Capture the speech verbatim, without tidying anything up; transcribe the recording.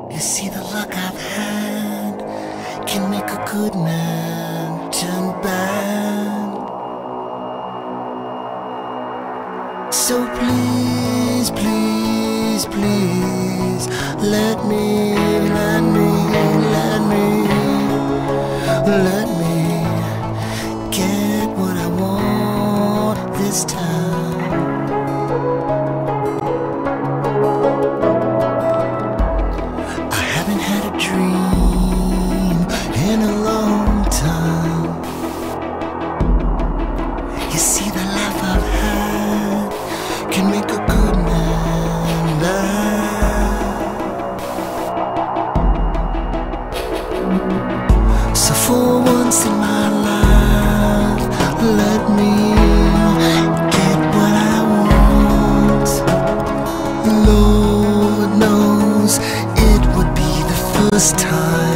You see, the luck I've had can make a good man turn bad. So please, please, please, let me, let me, let me, let me get what I want this time. I haven't had a dream in a long time. You see, the life I've had can make a good man laugh. So for once in my life, let me get what I want. Lord knows it would be the first time.